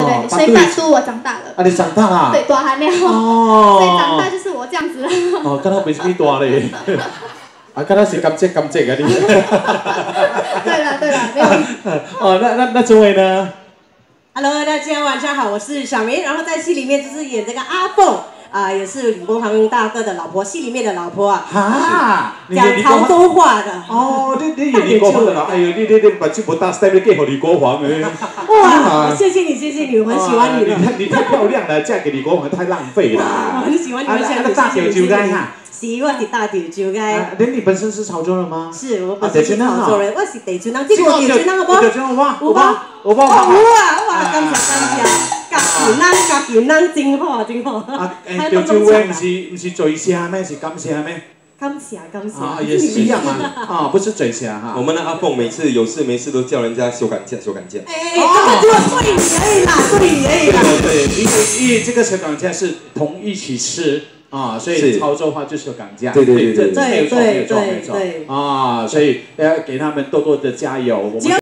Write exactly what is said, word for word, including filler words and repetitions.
对对，所以反出我长大了。 啊，你长大啦？ 对，大汉了。 哦。 所以长大就是我这样子了。 哦，刚刚没什么大嘞。啊，刚刚是甘蔗甘蔗啊你。 对了对了，没有。 哦，那那那这位呢 ？Hello， 大家晚上好，我是小明，然后在戏里面就是演这个阿凤。 啊，也是李国煌大哥的老婆，戏里面的老婆啊，哈，讲潮州话的。 哦，你你演李国煌的老，哎呦，你你你把这么大 style 给给李国煌哎。 哇，谢谢你，谢谢你，我很喜欢你了。 你太漂亮了，嫁给李国煌太浪费了。 我很喜欢你们现在大潮州街哈。 是，我是大潮州街。 连你本身是潮州人吗？ 是，我本身是潮州人，我是地州人。这个地州人好不？ 地州人哇， 有吧？ 有吧？ 有啊，哇，感谢感谢。 家己人，家己人真好，真好。 啊，诶，潮州话不是不是嘴声咩？是感谢咩？ 感谢感谢。 啊，也是一样嘛。啊，不是嘴声哈。 我们的阿凤每次有事没事都叫人家休赶假，休赶假。 哎，这个就对而已啦，对而已啦。 对对，因为因为这个休赶假是同一起吃啊，所以潮州话就是休赶假。 对对对对， 这没有错没有错没有错啊，所以要给他们多多的加油。我们。